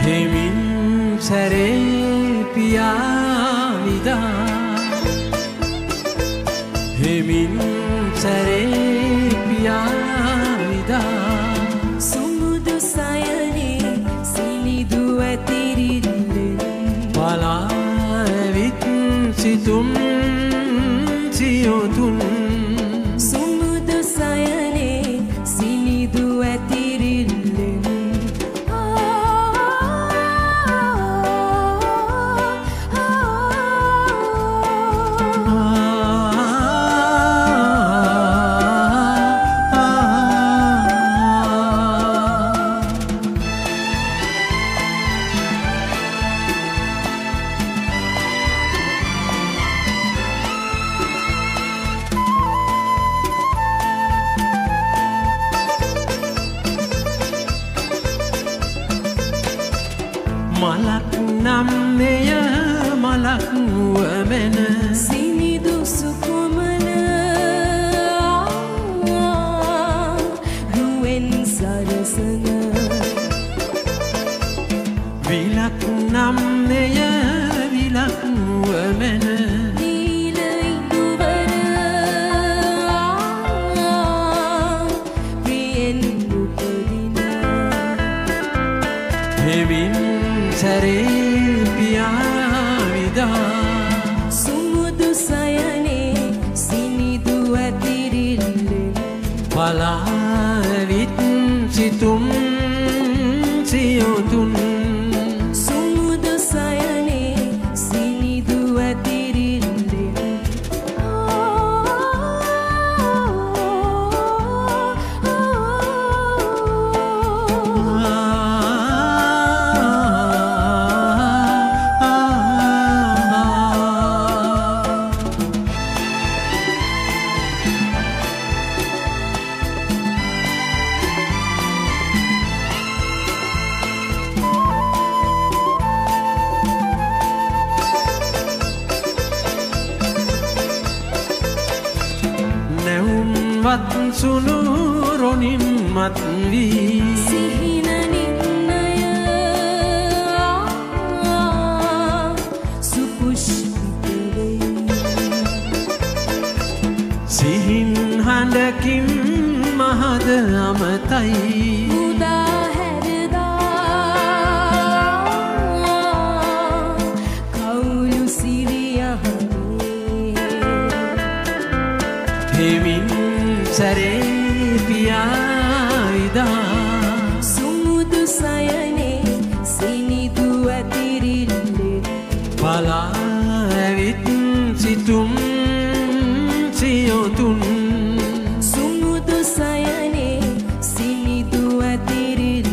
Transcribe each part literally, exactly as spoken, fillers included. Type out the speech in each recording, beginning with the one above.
හෙමින් සැරේ පියාවිදා හෙමින් සැරේ පියාවිදා සුමුදු සයනේ සිනිදු ඇතිරිල්ලෙන් පලා ඇවිත් සිතුම් සියොතුන් සුමුදු සයනේ සිනිදු ඇතිරිල්ලෙන් මලක් නම් මෙය මලක් වුවමෙන සිනිදු සුකුමන රුවෙන් සරසන විලක් නම් මෙය විලක් වුවමෙන නීල ඉදුවර ප්‍රියෙන් උපදින හෙමින් සැරේ පියාවිදා සුමුදු සයනේ සිනිදු ඇතිරිල්ලෙන් පලා ඇවිත් සිතුම් සියොතුන් සුමුදු සයනේ සිනිදු ඇතිරිල්ලෙන් වත් සුණු රොණින් මත් වී සිහින නින්නය සුපුෂ්පිත වෙයි සිහින් හඬකින් මහද අමතයි උදා හැරදා කවුළු සිරියහනේ හෙමින් සැරේ පියාවිදා සුමුදු සයනේ සිනිදු ඇතිරිල්ලෙන් පලා ඇවිත් සිතුම් සියොතුන් සුමුදු සයනේ සිනිදු ඇතිරිල්ලෙන්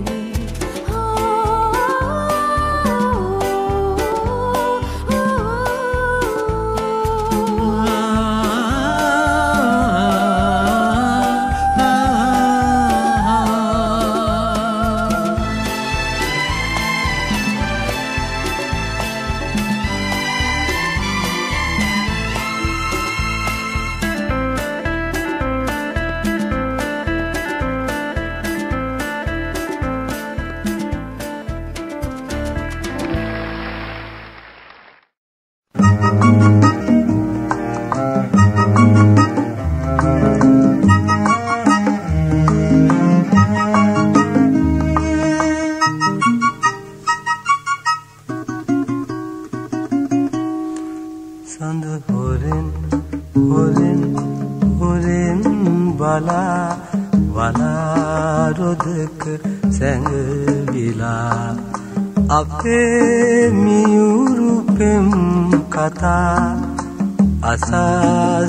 අපේ මියුරු පෙම් කතා අසා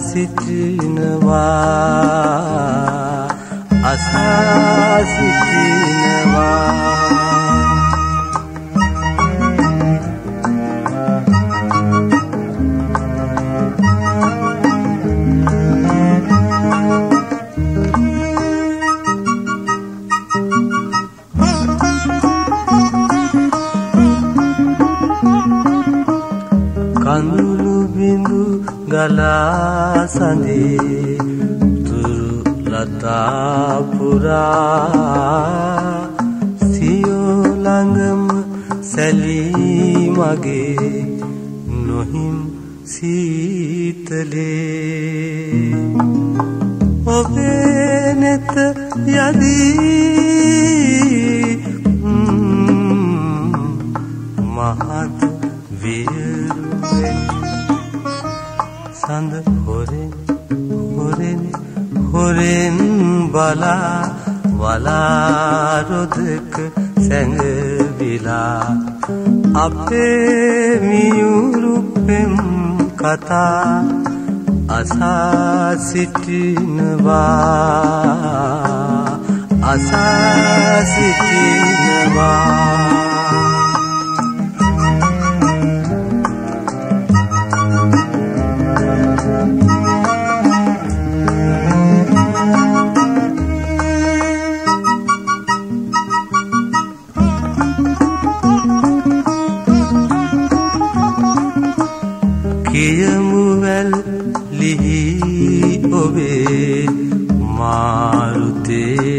සිටිනවා අසා සිටිනවා කඳුළු බිඳු ගලා සඳේ තුරු ලතා පුරා සියෝ ළඟම සැලී මගේ නොහිම් සීතලේ ඔබේ නෙත යදී මහත් වියරුවෙන් සඳ හොරෙන් හොරෙන් හොරෙන් බලා වලා රොදක සැඟවිලා අපේ මියුරු පෙම් කතා අසා සිටිනවා අසා සිටිනවා කියමුවැල් ලිහි ඔබේ මාරුතේ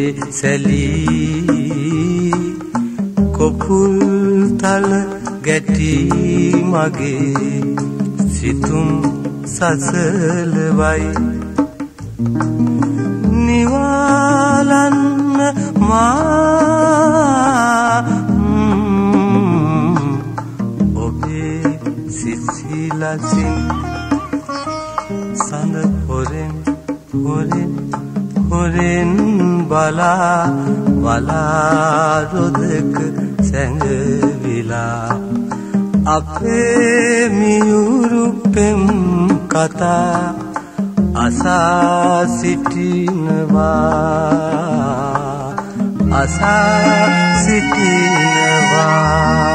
සැලී කොපුල් තල ගැටි මගේ සිතුම් සසලවයි නිවාලන්න මා ඔබේ සිසිලසින් සඳ හොරෙන් හොරෙන් හොරෙන් බලා වලා රොදක සැඟවිලා අපේ මියුරු පෙම් කතා අසා සිටිනවා අසා සිටිනවා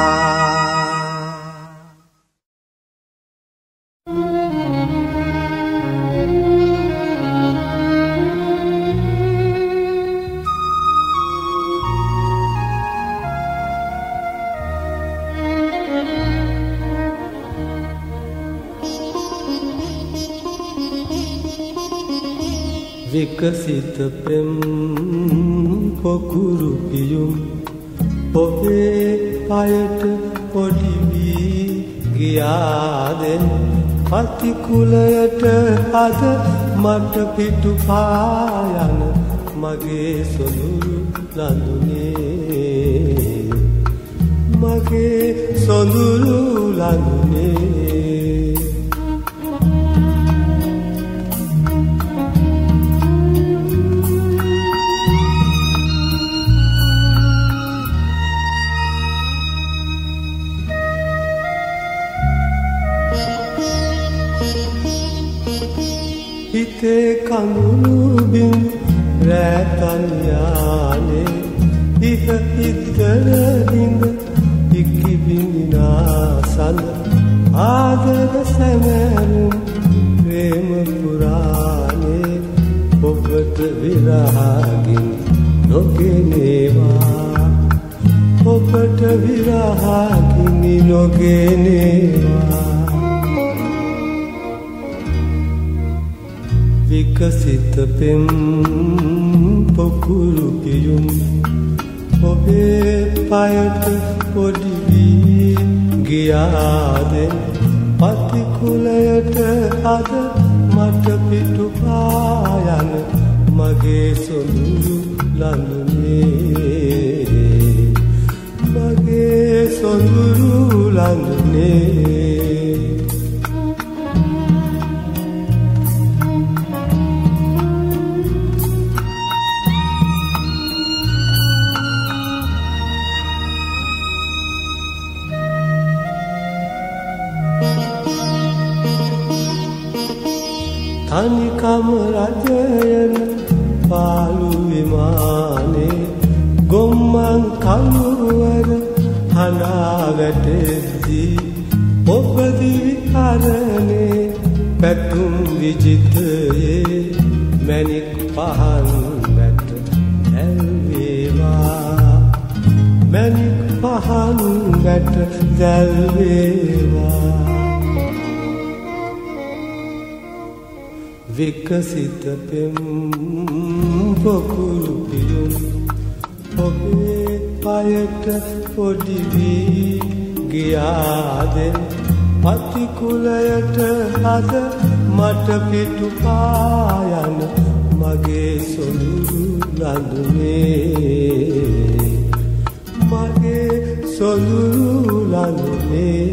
විකසිත පෙම් පොකුරු පියුම් ඔබේ පයට පොඩි වී ගියාදෙන් පතිකුලයට අද මට පිටු පායන මගේ සොඳුරු ලඳුනේ මගේ සොඳුරු ලඳුනේ හිතේ කඳුළු බිඳු රැතන් යානේ ඉහ ඉද්දර දින්ද ඉක්කි බිඳිනා සඳ ආදර සැමරුම් ප්‍රේම පුරානේ ඔබට විරහගින් නොගෙනේවා ඔබට විරහගින් නොගෙනේවා විකසිත පෙම් පොකුරු පියුම් ඔබේ පයට පොඩි වී ගියාදෙන් පතිකුලයට අද මට පිටු පායන මගේ සොඳුරු ලඳුනේ මගේ සොඳුරු ලඳුනේ තනිකම රජයන පාළු විමානේ ගොම්මන් කළුවර හඬා වැටෙද්දී ඔබ දිවි හරනේ පැතුම් විජිතයේ මැණික් පහන් වැට දැල්වේවා මැණික් පහන් වැට දැල්වේවා විකසිත පෙම් පොකුරු පියුම් ඔබේ පයට පොඩි වී ගියාදෙන් පතිකුලයට අද මට පිටු පායන මගේ සොඳුරු ලඳුනේ මගේ සොඳුරු ලඳුනේ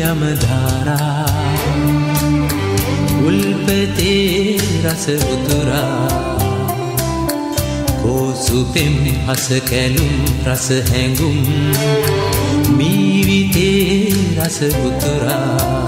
යමධාරා උල්පතේ රස උතුරා කෝසුපෙම් හස කැලුම් රස හැඟුම් මීවිතේ රස උතුරා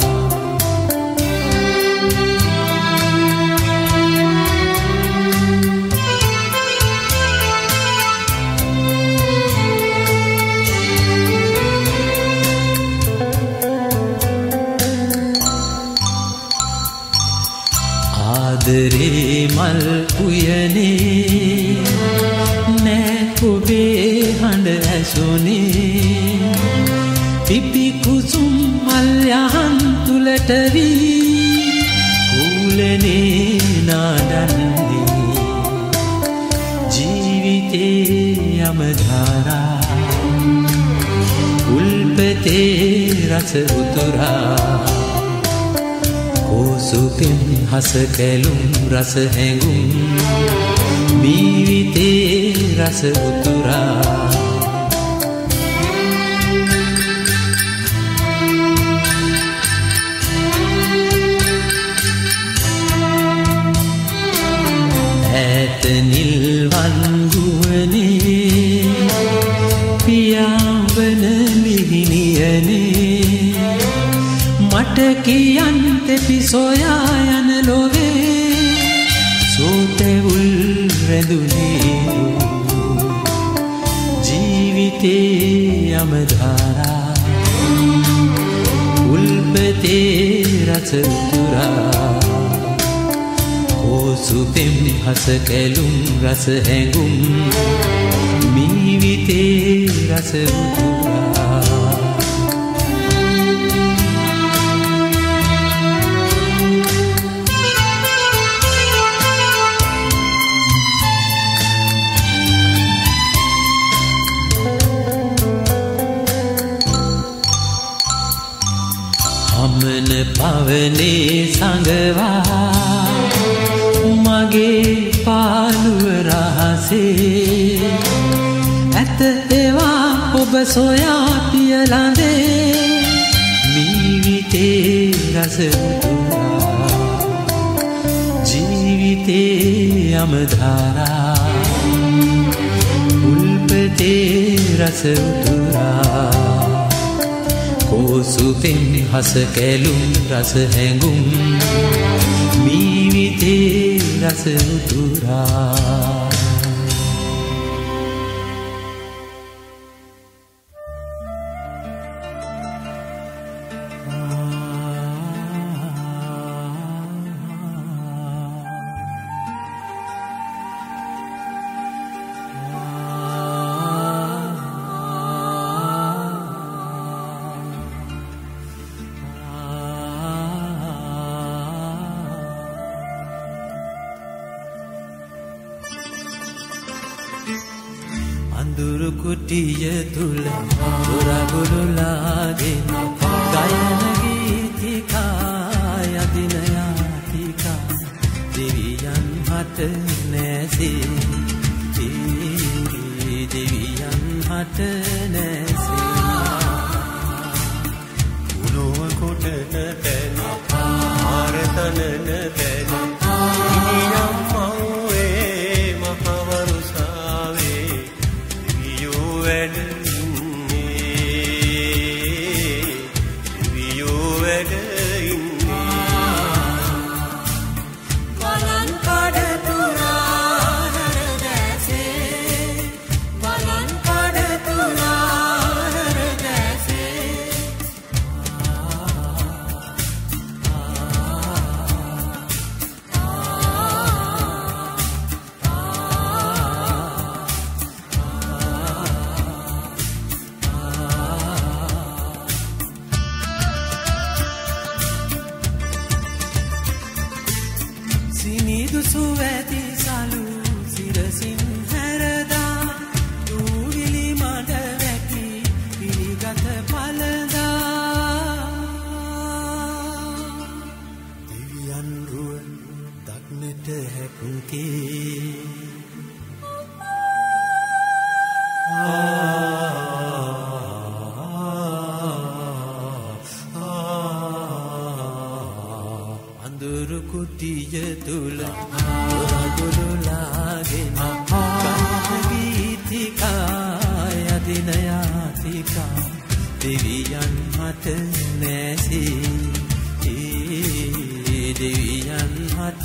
ආදරේ මල් උයනේ නෑ ඔබේ හඬ ඇසුනේ පිපි කුසුම් මල් යහන් තුලට වී කුලනේ නාදන්නේ ජීවිතේ යමධාරා උල්පතේ රස උතුරා කෝසුපෙන් හස කැලුම් රස හැඟුම් මීවිතේ රස උතුරා ඈත නිල්වන් ගුවනේ පියාඹන ලිහිණියනේ මට කියන්න තෙපි සොයා යන ලොවේ සෝතැවුල් රැඳුනේ ජීවිතේ යමධාරා උල්පතේ රස උතුරා කෝසුපෙම් හස කැලුම් රස හැඟුම් මීවිතේ රස උතුරා අමන පවනේ සඟවා මගේ පාළුව රහසේ ඇත ඒවා ඔබ සොයා පියලඳේ මීවිතේ රස උතුරා ජීවිතේ යමධාරා උල්පතේ රස උතුරා කෝසුපෙන් හස කැලුම් රස හැඟුම් මීවිතේ රස උතුරා අඳුරු කුටිය තුල දොරගුරුලාගෙන ගයන ගීතිකා යදින යාතිකා දෙවියන් හට නැසේ දෙවියන් හට නැසේ උලුව කොටන තැන ආරතනන තැන ඉනියම් මව්වේ මහවරුසාවේ දිවියෝ වැඩ සිනිදු සුවැති සලු සිරසින් හැරදා දූවිලි මඩ වැකි පිළිගත පළදා දිවියන් රුව දක්නට හැක්කේ ආ ආ නැසී දෙවියන් හට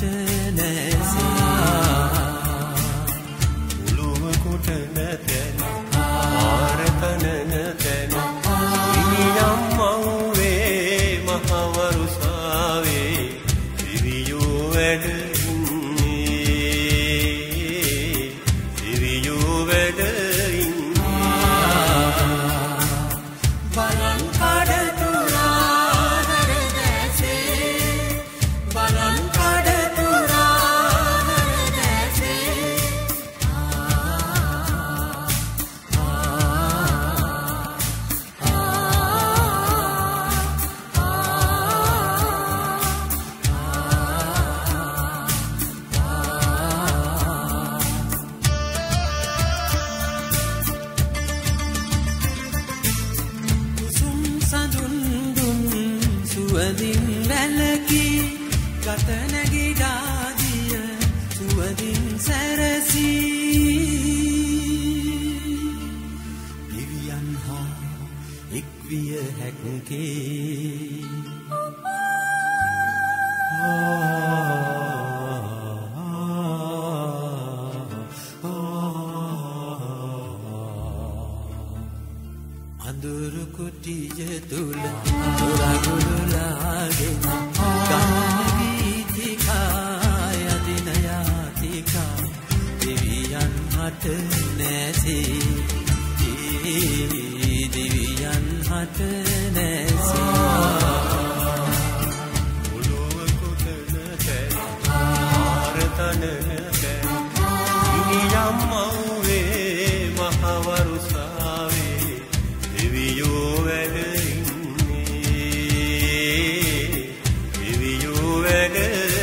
නැසී මුළුව කොට නැතැන ආරතන නැතැන ඉනියම් මව්වේ මහවරුසාවේ දිවියෝ වැඩ ඉන්නේ දිවියෝ වැඩ අඳුරු කුටිය තුල දොරගුළු ලාගෙන ගාන ගීතිකා යදින යාතිකා දෙවියන් හට නැසී දෙවියන් හට නැසී මුළුව කොට නැතැන ආරතන නැතැන ඉනියම් මව්වේ මහවරුසාවේ දිවියෝ වැඩ ඉන්නේ දිවියෝ වැඩ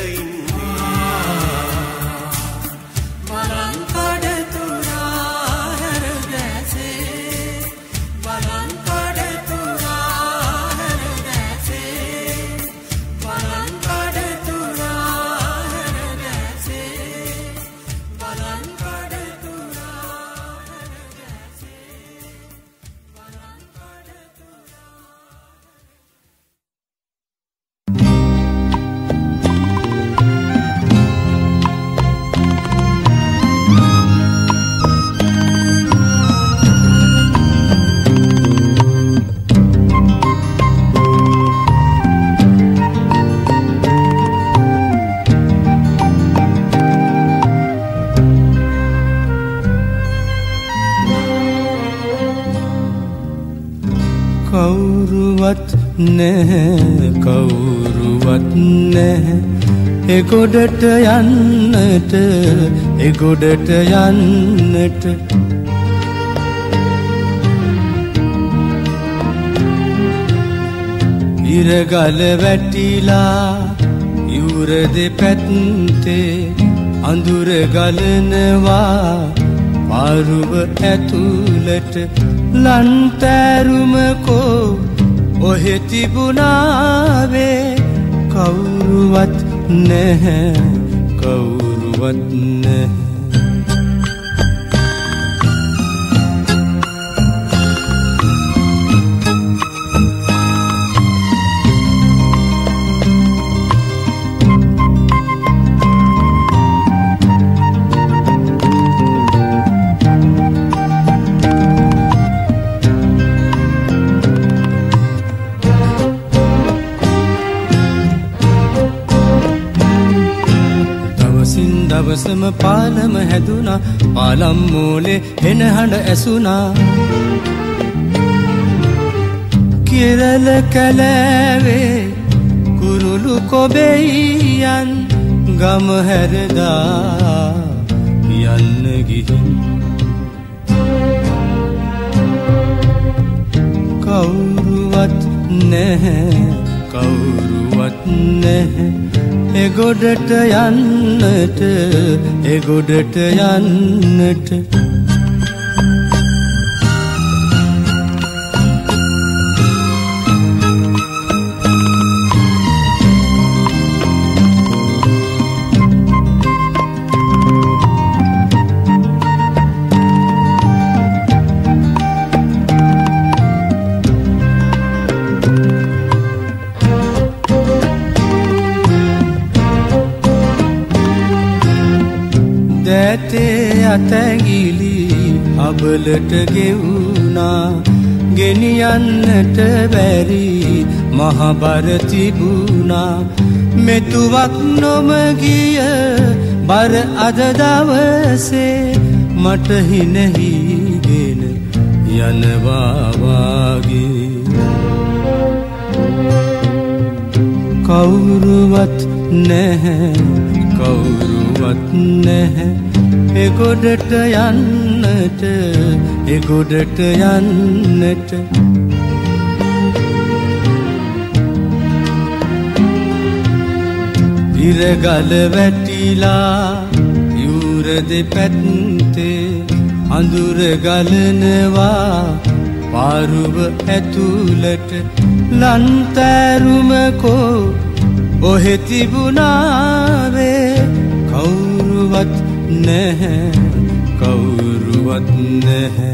කවුරුවත් නැහැ කවුරුවත් නැහැ එගොඩට යන්නට එගොඩට යන්නට ඉරගල වැටිලා යුර දෙපැත්තේ අඳුර ගලනවා පාරුව ඇතුළට ලන්තෑරුමකෝ ඔහෙ තිබුණාවේ කවුරුවත් නැහැ කවුරුවත් නැහැ දවසම පාලම හැදුනා පාලම් මූලේ හෙන හඬ ඇසුනා කිරල කැලෑවේ කුරුළු කොබෙයියන් ගම හැරදා යන්න ගිහින් කවුරුවත් නැහැ කවුරුවත් නැහැ එගොඩට යන්නට එගොඩට යන්නට දැතේ අතැඟිලි අබලට ගෙවුනා ගෙනියන්නට බැරි මහබර තිබුණා මෙතුවක් නොම ගිය බර අද දවසේ මට හිනහිගෙන යනවා වාගේ කවුරුවත් නැහැ කවුරුවත් නැහැ එගොඩට යන්නට එගොඩට යන්නට ඉරගල වැටිලා යූර දෙපැත්තේ අඳුර ගලනවා පාරුව ඇතුළට ලන්තෑරුමකෝ ඔහෙ තිබුණාවේ කවුරුවත් නැහැ කවුරුවත් නැහැ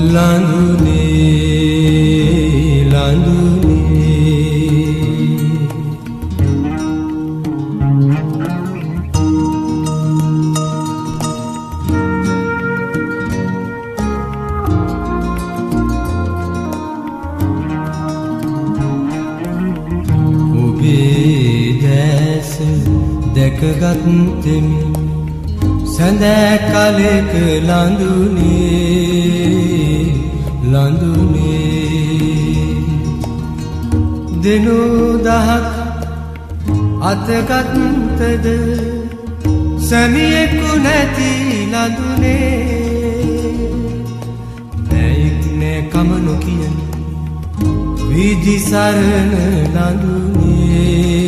ලාඳුනේ ලාඳුනේ දැකගත්තෙමි සඳෑ කලෙක ලාඳුනේ ලාඳුනේ දිනු දහක් අතගත්තද සැමියෙකු නැති ලාඳුනේ නැයික් නෑ කම නොකියන විදි සරණ ලාඳුනේ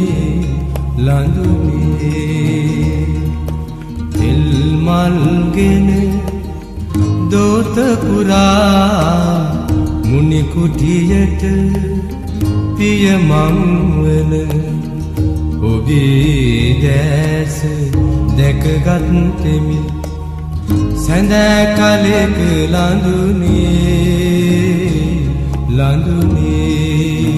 ලාඳුනේ තෙල් මල්ගෙන දෝත පුරා මුනි කුටියට පිය මංවල ඔබේ දැස දැකගත්තෙමි සඳෑ කලෙක ලාඳුනේ ලාඳුනේ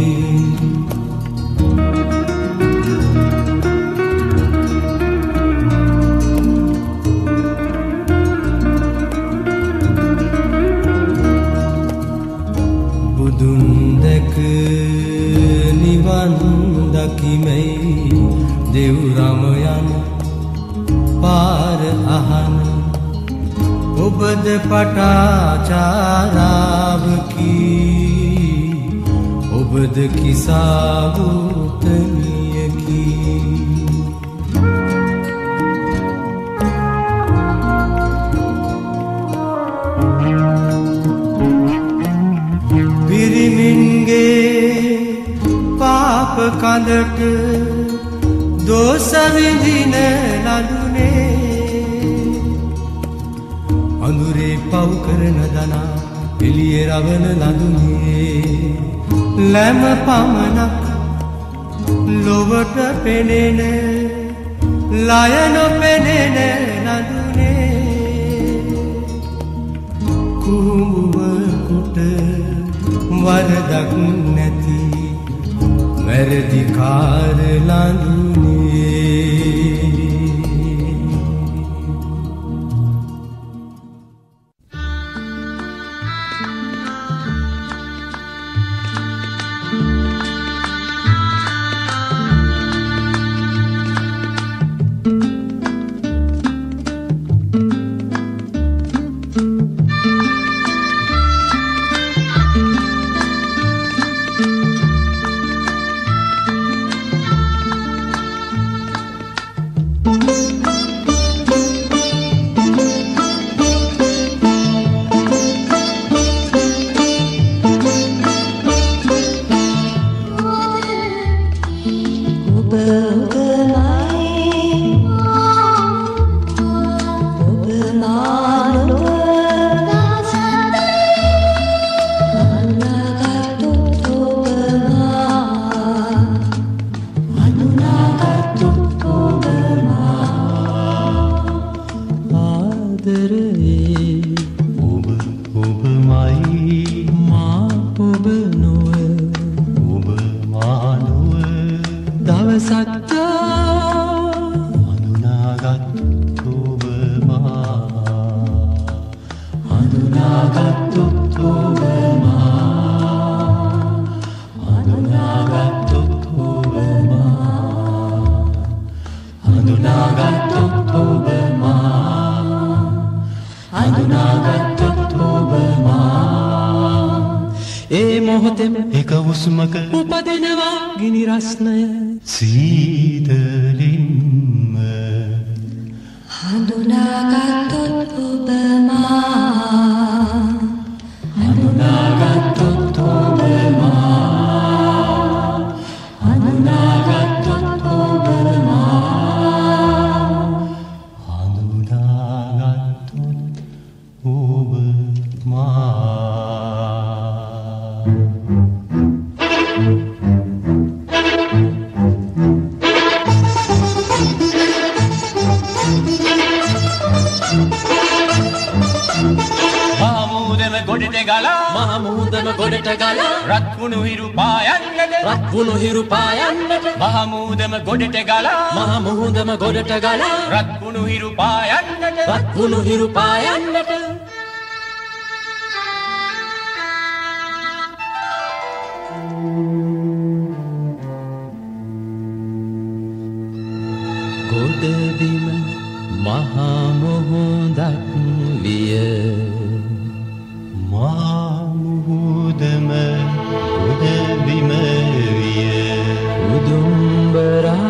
නිවන් දකිමයි දෙව්රම යන පාර අහන ඔබද පටාචාරාවකි ඔබද කිසාවුතනියකි පිරිමින්ගේ පාප කඳට දෝෂ විඳින ලාඳුනේ අඳුරේ පව් කරන දනා එළියේ රවන ලාඳුනේ ලැම පමණක් ලොවට පෙනෙන ලය නොපෙනෙන ලාඳුනේ කුඹුවකට වරදක් නැති වැරදිකාර ලාඳුනේ එක උස්මක උපදිනවා ගිනි රස්නය සීතලින්ම හඳුනාගත්තොත් ඔබ මා හඳුනාගත්තොත් ඔබ මා හඳුනාගත්තොත් ඔබ මා හඳුනාගත්තොත් ඔබ මා ගලා මහ මුහුදම ගොඩට ගලා රත් වුණු හිරු පායන්නට රත් වුණු හිරු පායන්නට මහ මුහුදම ගොඩට ගලා මහ මුහුදම ගොඩට ගලා රත් වුණු හිරු පායන්නට රත් වුණු හිරු පායන්නට ගොඩබිම මහා මුහුදක් විය මහා මුහුදම ගොඩබිම විය උදුම්බරා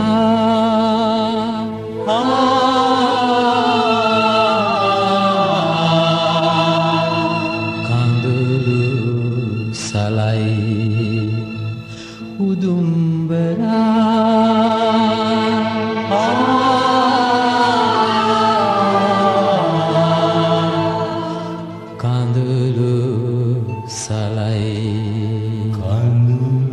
කඳුළු සලයි උදුම්බරා කඳුළු සලයි කඳුළු